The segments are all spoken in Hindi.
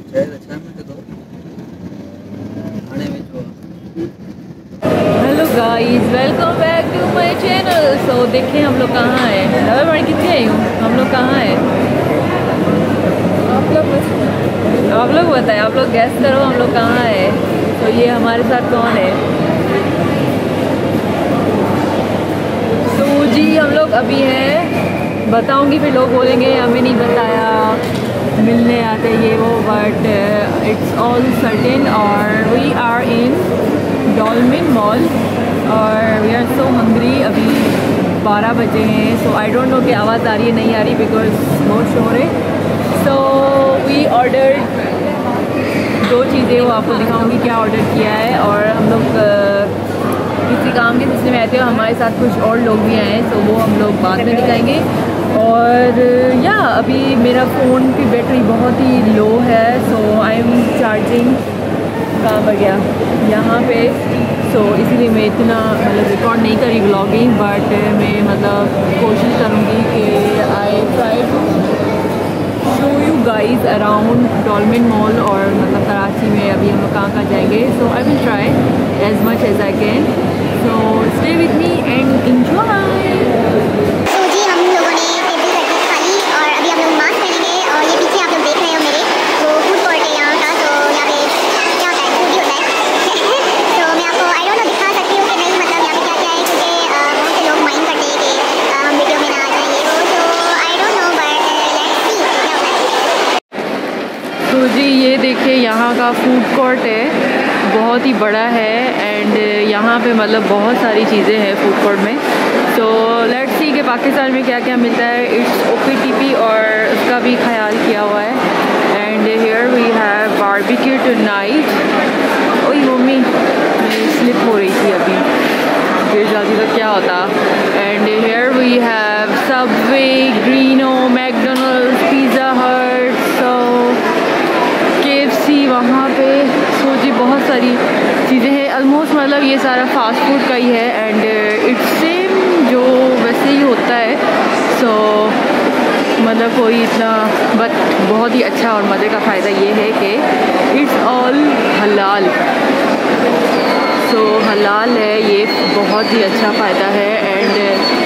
Hello guys, welcome back to my channel. So देखिए हम लोग कहाँ हैं। मैं कितनी आई हूँ, हम लोग कहाँ हैं? आप लोग बताएं, आप लोग गैस करो हम लोग कहाँ हैं। तो ये हमारे साथ कौन है? तो जी हम लोग अभी हैं, बताऊंगी फिर लोग बोलेंगे हमें नहीं बताया, मिलने आते ये वो, बट इट्स ऑल सर्टेन। और we are in Dolmen mall और वी आर सो हंग्री। अभी 12 बजे हैं। सो आई डोंट नो कि आवाज़ आ रही है नहीं आ रही, बिकॉज बहुत शोर है। सो वी ऑर्डर 2 चीज़ें, वो आपको दिखाऊंगी क्या ऑर्डर किया है। और हम लोग किसी काम के सिलसिले में आए थे, हमारे साथ कुछ और लोग भी आए हैं, तो वो हम लोग बाद में दिखाएंगे। और या अभी मेरा फ़ोन की बैटरी बहुत ही लो है, सो आई एम चार्जिंग कहाँ पर गया यहाँ पे। सो इसीलिए मैं इतना मतलब रिकॉर्ड नहीं करी व्लॉगिंग, बट मैं मतलब कोशिश करूँगी कि I try to show you guys around Dolmen mall और मतलब कराची में अभी हम लोग कहाँ जाएंगे। So I will try as much as I can. So stay with me and enjoy. जी ये देखिए यहाँ का फूड कोर्ट है, बहुत ही बड़ा है एंड यहाँ पे मतलब बहुत सारी चीज़ें हैं फूड कोर्ट में। तो लेट्स सी कि पाकिस्तान में क्या क्या मिलता है। इट्स OPTP और उसका भी ख्याल किया हुआ है। And here we have barbecue tonight. ओए मम्मी मेरी स्लिप हो रही थी अभी, गिर जाती तो क्या होता। And here we have Subway, Greeno, McDonald's, Pizza Hut, वहाँ पे। सो जी बहुत सारी चीज़ें हैं, ऑलमोस्ट मतलब ये सारा फास्ट फूड का ही है एंड इट्स सेम जो वैसे ही होता है। सो मतलब कोई इतना बट बहुत ही अच्छा और मज़े का फ़ायदा ये है कि इट्स ऑल हलाल। सो हलाल है, ये बहुत ही अच्छा फ़ायदा है। एंड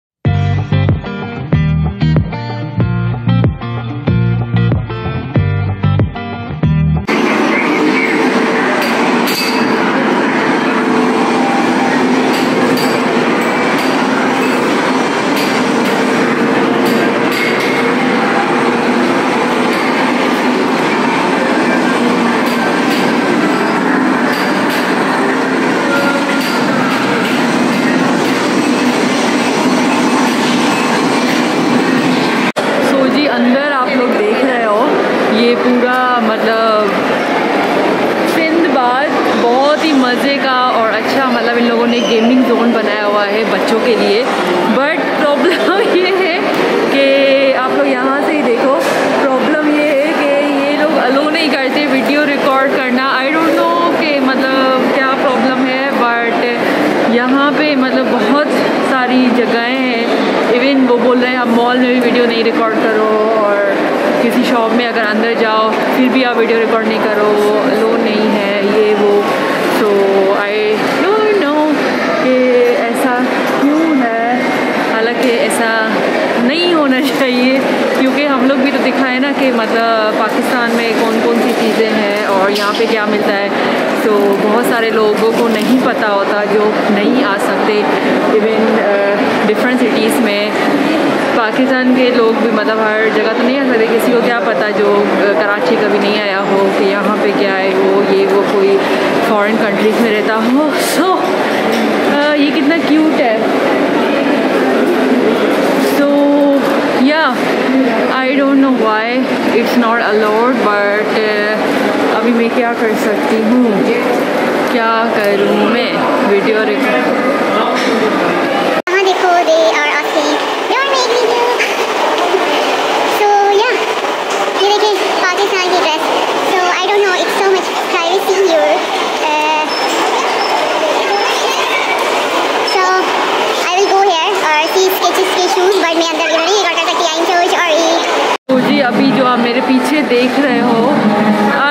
अंदर आप लोग देख रहे हो ये पूरा मतलब सिंधबाद बहुत ही मज़े का और अच्छा, मतलब इन लोगों ने गेमिंग जोन बनाया हुआ है बच्चों के लिए। बट प्रॉब्लम ये है कि आप लोग यहाँ से ही देखो, प्रॉब्लम ये है कि ये लोग अलो नहीं करते वीडियो रिकॉर्ड करना। आई डोंट नो कि मतलब क्या प्रॉब्लम है, बट यहाँ पे मतलब बहुत सारी जगहें हैं। इवन वो बोल रहे हैं आप मॉल में भी वीडियो नहीं रिकॉर्ड करो, और किसी शॉप में अगर अंदर जाओ फिर भी आप वीडियो रिकॉर्ड नहीं करो, लो नहीं है ये वो। सो आई डोंट नो कि ऐसा क्यों है, हालांकि ऐसा नहीं होना चाहिए, क्योंकि हम लोग भी तो दिखाएं ना कि मतलब पाकिस्तान में कौन कौन सी चीज़ें हैं और यहाँ पे क्या मिलता है। तो बहुत सारे लोगों को नहीं पता होता जो नहीं आ सकते इवन डिफरेंट सिटीज़ में। पाकिस्तान के लोग भी मतलब हर जगह तो नहीं आ सकते, किसी को क्या पता जो कराची कभी नहीं आया हो कि यहाँ पे क्या है वो ये वो, कोई फॉरेन कंट्रीज में रहता हो। सो ये कितना क्यूट है। So yeah I don't know why it's not allowed, but अभी मैं क्या कर सकती हूँ, क्या करूँ मैं, वीडियो रिकॉर्ड। अभी जो आप मेरे पीछे देख रहे हो,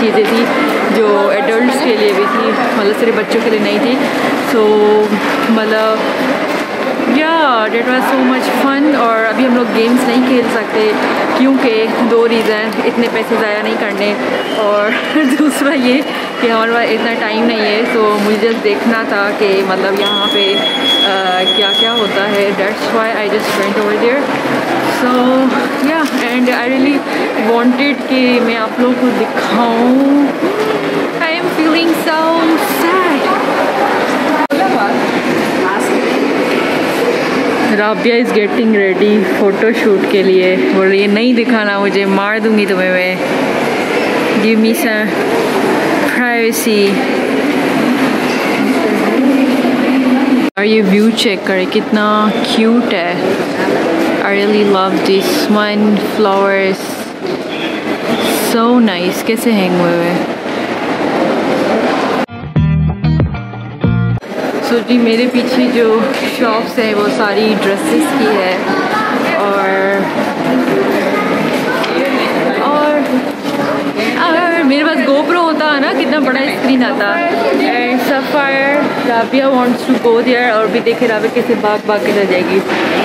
चीज़ें थी जो एडल्ट्स के लिए भी थी, मतलब सिर्फ बच्चों के लिए नहीं थी। सो मतलब yeah that was so much fun. और अभी हम लोग गेम्स नहीं खेल सकते क्योंकि 2 रीज़न, इतने पैसे ज़ाया नहीं करने, और दूसरा ये कि हमारे पास इतना टाइम नहीं है। तो मुझे जस्ट देखना था कि मतलब यहाँ पे क्या क्या होता है, that's why I just went over there. So yeah and I really wanted कि मैं आप लोगों को दिखाऊं। I am feeling so sad. Rabia is getting ready photo shoot के लिए, बोल रही है नहीं दिखाना मुझे, मार दूंगी तुम्हें मैं, गिव मी सम प्राइवेसी। और ये व्यू चेक करें कितना क्यूट है। I really love this one, flowers so nice, कैसे हैंग हुए हुए। सो जी मेरे पीछे जो शॉप्स है वो सारी ड्रेसेस की है, और मेरे पास GoPro होता है ना, कितना बड़ा स्क्रीन आता। And Sapphire Rabia wants to go there, और भी देखे राबिया कैसे भाग भाग के रह जाएगी।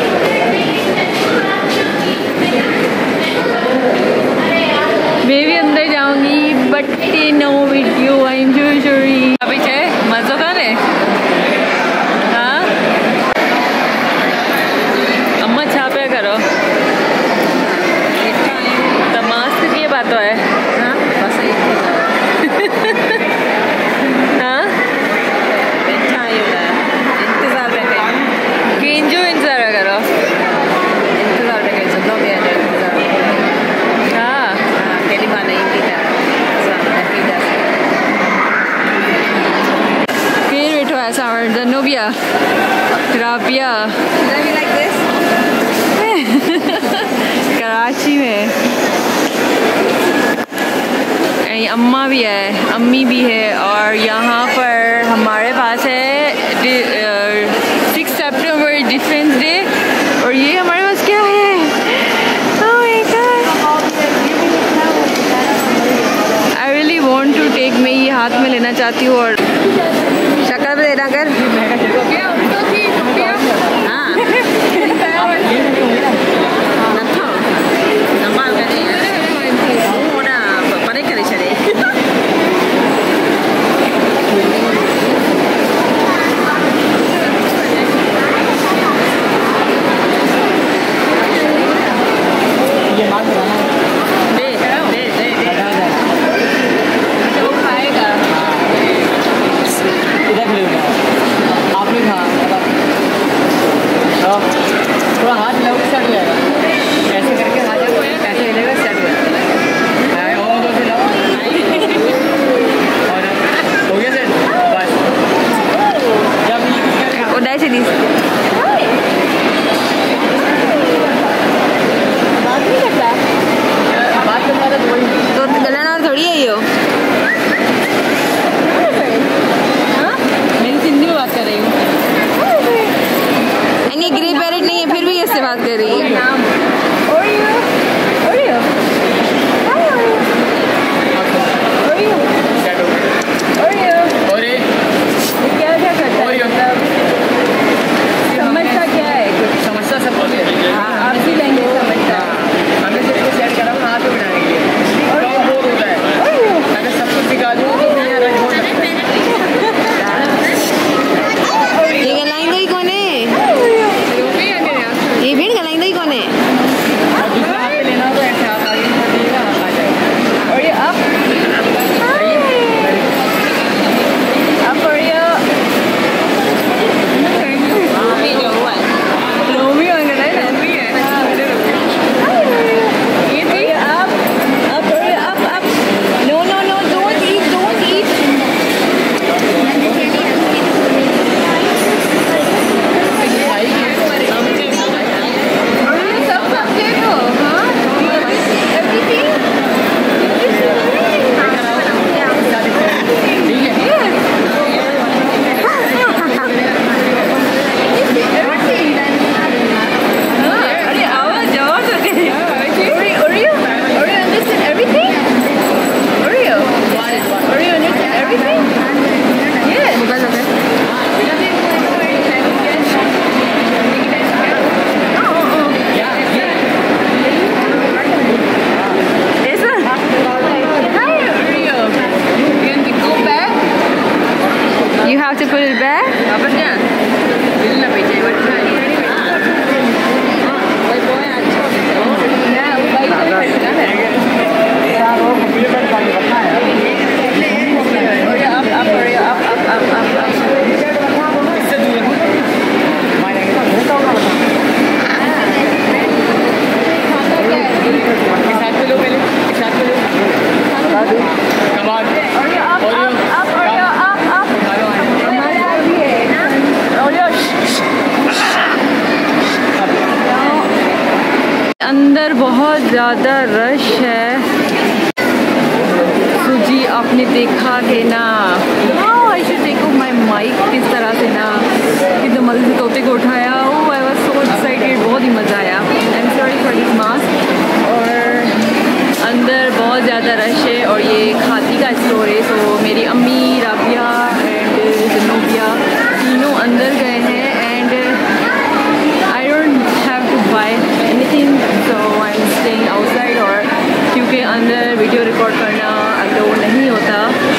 मैं भी अंदर जाऊंगी but no video, I am so sorry. अभी चाहे मज़ा कर रहे हाँ, अम्मा छापे करो तमाश की बात है हाँ राबिया कराची में अम्मा भी है, अम्मी भी है, और यहाँ पर हमारे पास है 6 सितंबर डिफेंस डे, और ये हमारे पास क्या है, oh my God, I really want to take, मैं ये हाथ में लेना चाहती हूँ। और शक्कर भी देना कर to put it back? Apa dia? Bila nak pergi buat macam ni? Boy अच्छा है। भाई अंदर बहुत ज़्यादा रश है। तो जी आपने देखा है ना, ऐसे देखो माई माइक किस तरह से ना कितना मज़े से तोते को उठाया। ओह आई वाज सो एक्साइटेड, बहुत ही मज़ा आया। I am sorry for this mask. और अंदर बहुत ज़्यादा रश है और ये खादी का स्टोर है। तो मेरी अम्मी, राबिया एंड जनूबिया तीनों अंदर गए हैं and I don't have to buy anything, so I am staying outside. और क्योंकि अंदर वीडियो रिकॉर्ड करना अलाउ नहीं होता,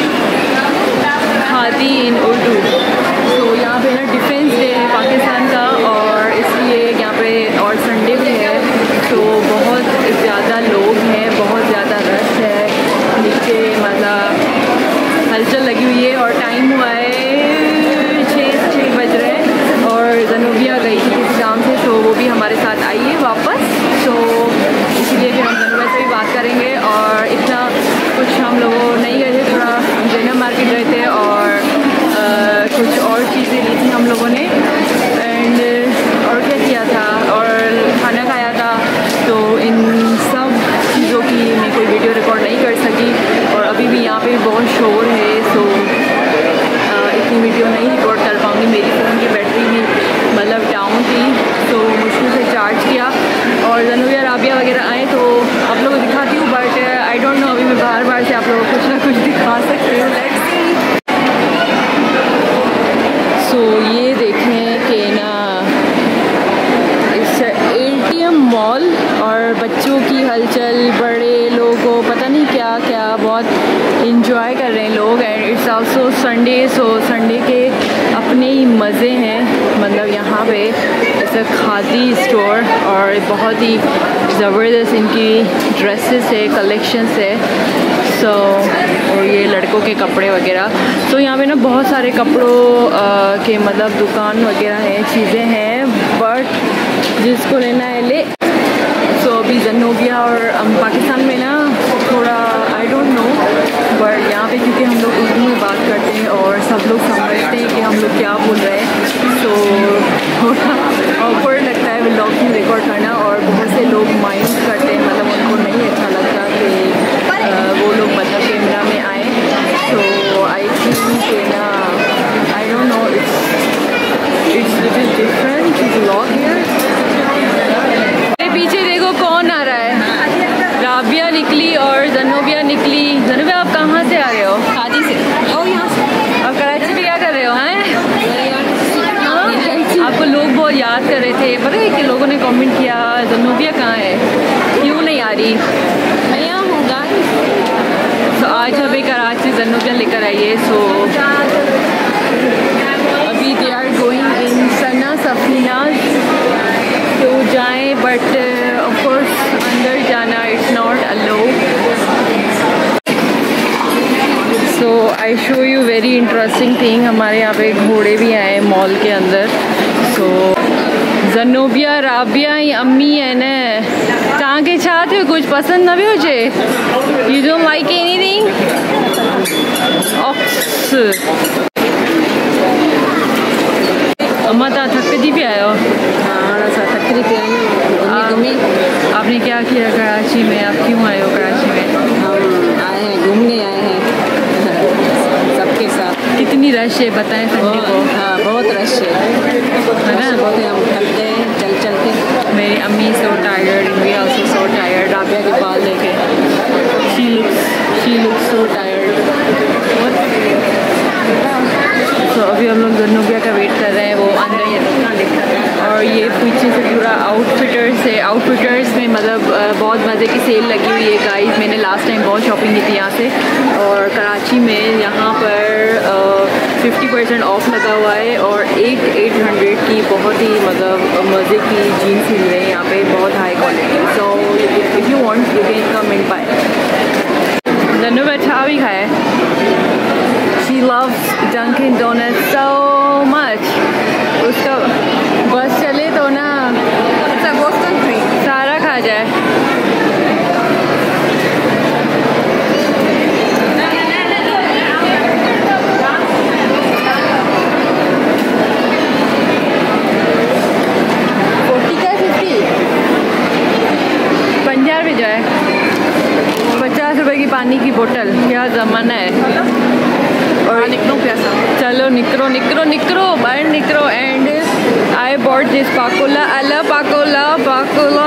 खादी इन उर्दू। तो यहाँ पे ना डिफेंस डे है पाकिस्तान का और इसलिए यहाँ पे और संडे भी है, तो बहुत ज़्यादा लोग हैं, बहुत ज़्यादा रश है नीचे, मतलब हलचल लगी हुई है। और टाइम हुआ है 6 बज रहे हैं और जनूबिया गई थी किसी काम से, तो वो भी हमारे साथ आई है वापस। तो इसलिए फिर हम जनूबिया से भी बात करेंगे। और इतना कुछ हम लोगों नहीं गए थे, थोड़ा जैना मार्केट गए थे और कुछ और चीज़ें ली थी हम लोगों ने एंड और क्या किया था और खाना खाया था। तो इन सब चीज़ों की मैं कोई वीडियो रिकॉर्ड नहीं कर सकी और अभी भी यहाँ पे बहुत शोर है, तो इतनी वीडियो नहीं रिकॉर्ड कर पाऊँगी। मेरी फ़ोन की बैटरी भी मतलब डाउन थी, तो मुश्किल से चार्ज किया। और जनूबिया राबिया वगैरह आए तो आप लोगों को दिखाती हूँ, बट आई डोंट नो अभी मैं बार से आप लोगों को कुछ ना कुछ दिखा सकती हूँ। Let's see. सो ये देखें कि ना इस एटीएम मॉल और बच्चों की हलचल, बड़े लोगों पता नहीं क्या क्या, बहुत इंजॉय कर रहे हैं लोग। And it's also Sunday, so Sunday के अपने ही मज़े हैं। मतलब यहाँ पे ऐसा खादी स्टोर और बहुत ही ज़बरदस्त इनकी ड्रेसेस है, कलेक्शंस है। सो और ये लड़कों के कपड़े वगैरह, तो यहाँ पे ना बहुत सारे कपड़ों के मतलब दुकान वगैरह है, चीज़ें हैं, बट जिसको लेना है ले। सो अभी जनूबिया और पाकिस्तान में ना थोड़ा आई डोंट नो, बट यहाँ पे क्योंकि हम लोग उर्दू में बात करते हैं और सब लोग समझते हैं कि हम लोग क्या बोल रहे हैं, तो थोड़ा ऑकवर्ड लगता है व्लॉग में रिकॉर्ड करना। और बहुत से लोग माइंड करते हैं, मतलब उनको नहीं अच्छा लगता कि वो लोग मतलब कैमरा में आए। तो आई थिंक ना I don't know, it's little different vlog here. पीछे देखो कौन आ रहा है, राबिया निकली और जनूबिया निकली। जनूबिया आप कहाँ से आ रहे हो? खादी से। ओ यहाँ से। और कराची में क्या कर रहे हो? हैं आपको लोग बहुत याद कर रहे थे, पता है कि लोगों ने कमेंट किया जनूबिया कहाँ है, क्यों नहीं आ रही? मैं यहाँ हूँ गाइस। तो आज हमें कराची जनूबिया लेकर आइए। सो अभी they are going in Sana Safina, तो जाएं, बट ऑफ कोर्स अंदर जाना it's not allowed. So I show you very interesting thing. हमारे यहाँ पे घोड़े भी आए मॉल के अंदर। सो जनूबिया राबिया अम्मी है न, तव्हां खे छा थियो, कुछ पसंद न पियो अचे? You don't like anything? ऑक्स अम्मा तव्हां थकिजी पिया आहियो? थकरी पे घूमी। आपने क्या किया कराची में? आप क्यों आए हो कराची में? हम आए हैं, घूमने आए हैं सबके साथ। कितनी रश है बताएं संडे को? हाँ बहुत रश है ना, बहुत हम थक गए चल के। मेरी अम्मी so tired, we also so tired. Rabia के बाल देखे, शी लुक्स सो टायर्ड। तो अभी हम लोग जनूबिया का वेट कर रहे हैं, वो अंदर ही और ये पीछे से पूरा आउटफिटर्स है। आउटफिटर्स में मतलब बहुत मज़े की सेल लगी हुई है गाइस। मैंने लास्ट टाइम बहुत शॉपिंग की थी यहाँ से, और कराची में यहाँ पर 50% 50% ऑफ लगा हुआ है और 800 की बहुत ही मतलब मज़े की जीन्स मिल रही है यहाँ पे, बहुत high quality. So if you want you can come and buy. नन्नू में अच्छा भी खाया है। She loves Dunkin Donuts so much. उसका बस चले तो ना सारा खा जाए। पानी की बोतल, क्या ज़माना है। और निकलो प्यासा, चलो निकरो निकरो निकरो बाहर निकरो। And I bought this Pakola, अला पाकोला पाकोला।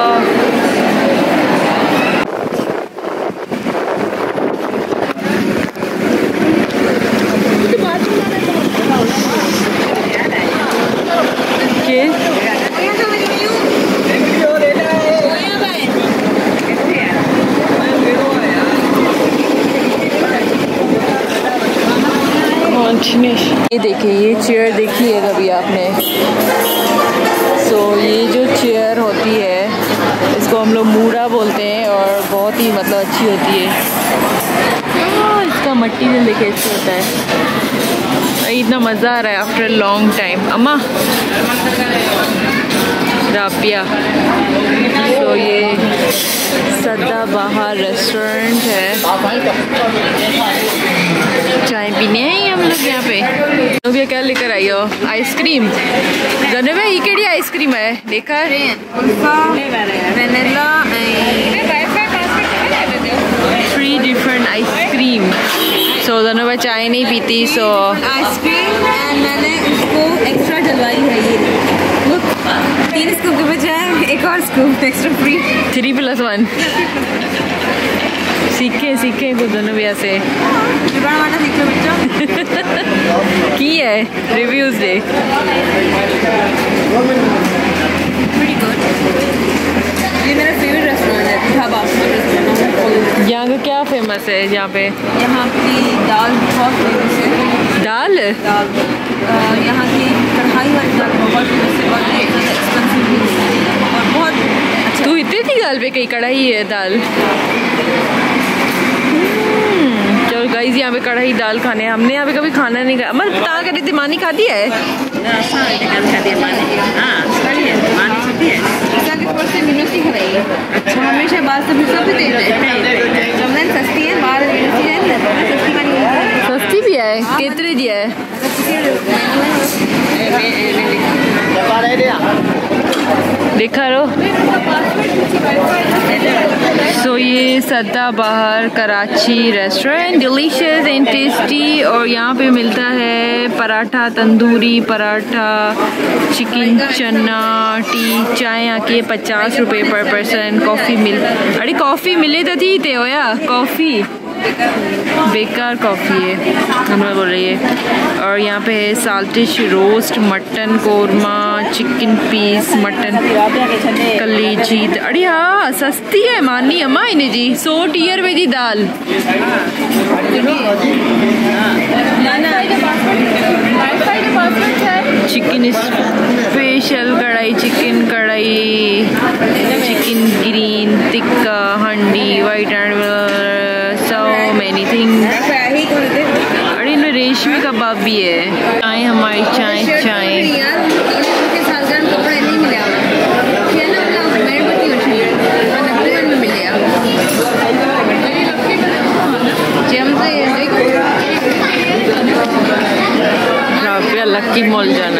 ये देखिए, ये चेयर देखी है कभी आपने? सो ये जो चेयर होती है इसको हम लोग मूड़ा बोलते हैं और बहुत ही मतलब अच्छी होती है। इसका मटीरियल देखिए अच्छा होता है। इतना मज़ा आ रहा है आफ्टर लॉन्ग टाइम। अम्मा राबिया। तो ये सदाबहार रेस्टोरेंट है, चाय पीने हैं हम लोग यहाँ पे। तो भैया क्या लेकर आई हो? आइसक्रीम। जने भाई ये केड़ी आइसक्रीम है देखा है? Vanilla 3 different ice cream. सो दोनों भाई चाय नहीं पीती, सो आइसक्रीम मैंने उसको एक्स्ट्रा डलवाई है। ये 3 स्कूप के बजाय एक और स्कूप एक्स्ट्रा फ्री। 3+1 सीखे को दोनों भैया से की है। रिव्यूज दे। ये मेरा फेवरेट रेस्टोरेंट है, ढाबा। यहाँ का क्या फेमस है यहाँ पे? यहाँ की दाल बहुत फेमस है। दाल यहाँ की कढ़ाई वाली दाल बहुत फेमस है और एक्सपेंसिव भी है और बहुत अच्छा। तू इतनी थी दाल पे कहीं कढ़ाई है दाल। चलो गाइस, यहाँ पे कढ़ाई दाल खाने हमने यहाँ पे कभी खाना नहीं खाया। मतलब बता कर रही थी मानी खाती है। अच्छा, हमेशा बात सभी सब देते हैं। जमन सस्ती है, बाहर सस्ती भी है। कितने दिया है? देखा रो। सो ये Sadabahar Karachi restaurant, delicious and tasty. और यहाँ पे मिलता है पराठा, तंदूरी पराठा, चिकन, चना, टी, चाय आके 50 रुपये पर पर्सन। कॉफ़ी अरे कॉफ़ी मिले तो थी ते होया कॉफ़ी बेकार कॉफ़ी है हमें बोल रही है। और यहाँ पे है saltish roast, mutton korma, chicken piece, mutton कलेजी। अरे हाँ सस्ती है मानी अम्मा इन्हें जी। 100 टीयर में जी दाल। Chicken special karahi, chicken karahi, chicken green tikka, handi, white and so many things. अरे इनमें रेशमी कबाब भी है। चाय हमारी चाय चाय लक्की मॉल जाना।